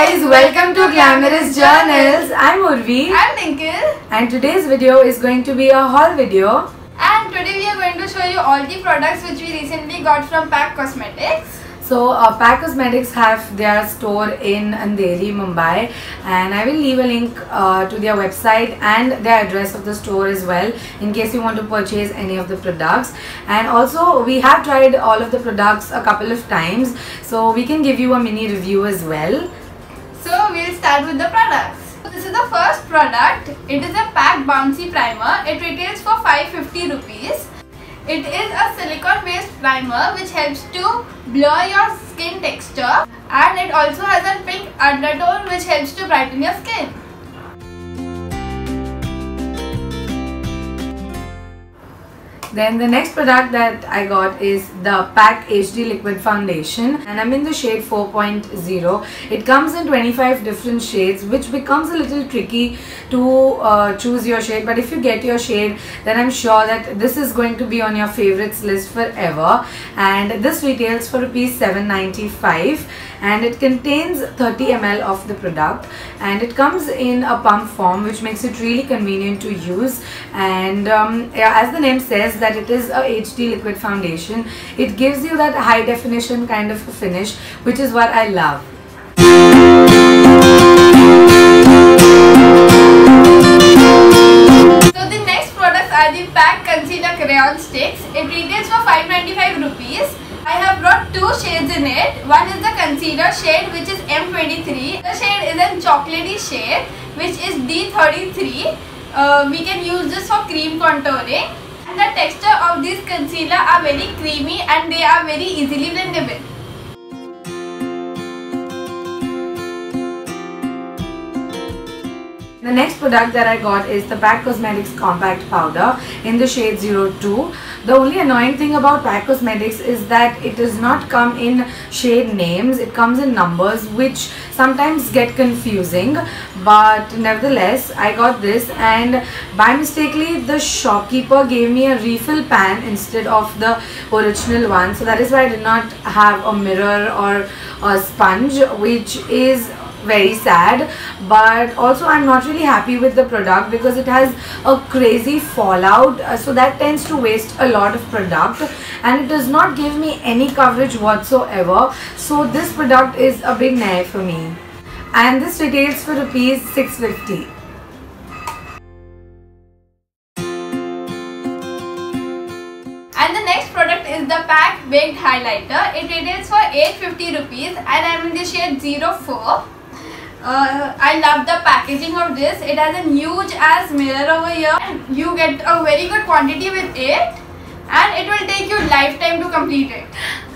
guys, welcome to Glamorous Journals. I'm Urvi. I'm Dinkle. And today's video is going to be a haul video. And today we are going to show you all the products which we recently got from PAC Cosmetics. So PAC Cosmetics have their store in Andheri, Mumbai, and I will leave a link to their website and their address of the store as well in case you want to purchase any of the products. And also we have tried all of the products a couple of times, so we can give you a mini review as well. So we'll start with the products. So this is the first product. It is a PAC Bouncy Primer. It retails for 550 rupees. It is a silicone based primer which helps to blur your skin texture, and it also has a pink undertone which helps to brighten your skin. Then the next product that I got is the PAC HD Liquid Foundation, and I'm in the shade 4.0. It comes in 25 different shades, which becomes a little tricky to choose your shade, but if you get your shade, then I'm sure that this is going to be on your favorites list forever. And this retails for Rs 795, and it contains 30 ml of the product, and it comes in a pump form, which makes it really convenient to use. And as the name says that it is a HD liquid foundation, it gives you that high definition kind of finish, which is what I love. So the next products are the PAC Concealer Crayon Sticks. It retails for 595 rupees. I have brought two shades in it. One is the concealer shade, which is M23. The shade is a chocolatey shade, which is D33. We can use this for cream contouring. And the texture of these concealer are very creamy and they are very easily blendable. The next product that I got is the PAC Cosmetics Compact Powder in the shade 02. The only annoying thing about PAC Cosmetics is that it does not come in shade names, it comes in numbers, which sometimes get confusing. But nevertheless, I got this, and by mistakenly the shopkeeper gave me a refill pan instead of the original one. So that is why I did not have a mirror or a sponge, which is very sad. But also I'm not really happy with the product because it has a crazy fallout, so that tends to waste a lot of product, and it does not give me any coverage whatsoever. So this product is a big nay for me, and this retails for Rs 650. And the next product is the PAC Baked Highlighter. It retails for 850 rupees, and I am in the shade 04. I love the packaging of this. It has a huge ass mirror over here, and you get a very good quantity with it, and it will take you lifetime to complete it.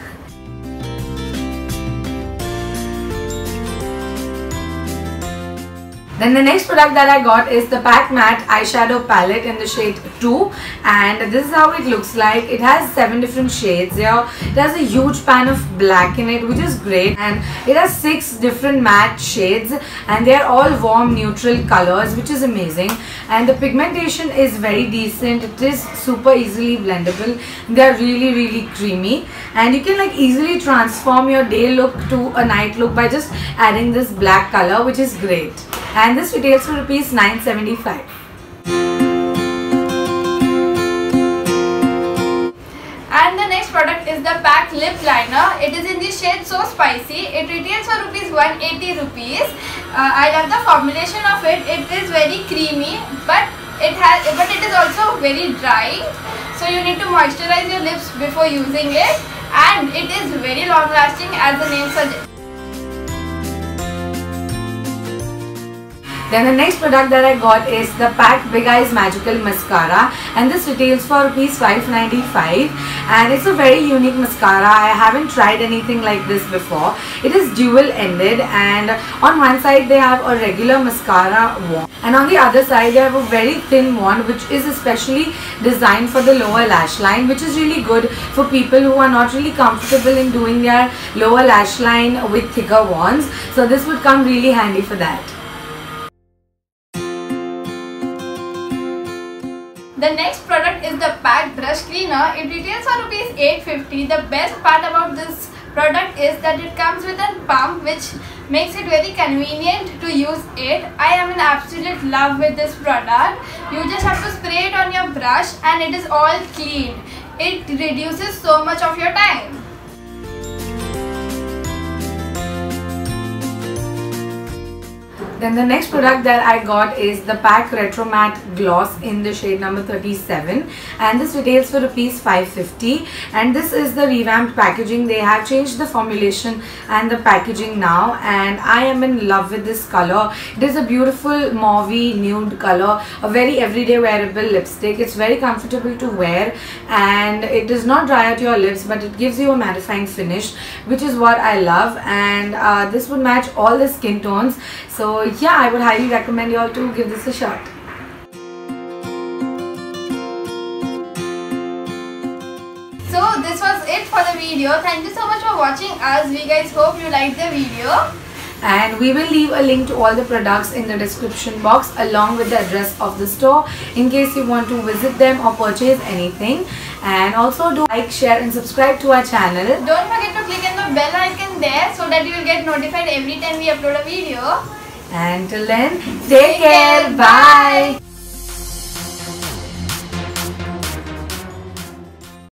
Then the next product that I got is the PAC Matte Eyeshadow Palette in the shade 2, and this is how it looks like. It has 7 different shades here. It has a huge pan of black in it, which is great, and it has 6 different matte shades, and they are all warm neutral colors, which is amazing. And the pigmentation is very decent. It is super easily blendable. They are really creamy, and you can like easily transform your day look to a night look by just adding this black color, which is great. And this retails for Rs 975. And the next product is the PAC Lip Liner. It is in the shade So Spicy. It retails for Rs 180 rupees. I love the formulation of it. It is very creamy, but it is also very dry. So you need to moisturize your lips before using it, and it is very long lasting, as the name suggests. Then the next product that I got is the PAC Big Eyes Magical Mascara, and this retails for Rs 595, and it's a very unique mascara. I haven't tried anything like this before. It is dual ended, and on one side they have a regular mascara wand, and on the other side they have a very thin wand, which is especially designed for the lower lash line, which is really good for people who are not really comfortable in doing their lower lash line with thicker wands. So this would come really handy for that. The next product is the PAC Brush Cleaner. It retails for Rs 850. The best part about this product is that it comes with a pump which makes it very convenient to use it. I am in absolute love with this product. You just have to spray it on your brush and it is all clean. It reduces so much of your time. Then the next product that I got is the PAC Retro Matte Gloss in the shade number 37, and this retails for rupees 550, and this is the revamped packaging. They have changed the formulation and the packaging now, and I am in love with this color. It is a beautiful mauvey nude color, a very everyday wearable lipstick. It's very comfortable to wear and it does not dry out your lips, but it gives you a mattifying finish, which is what I love, and this would match all the skin tones. So yeah, I would highly recommend you all to give this a shot. So this was it for the video. Thank you so much for watching us. We guys hope you liked the video. And we will leave a link to all the products in the description box along with the address of the store in case you want to visit them or purchase anything. And also do like, share and subscribe to our channel. Don't forget to click on the bell icon there so that you will get notified every time we upload a video. And till then, take care. Bye.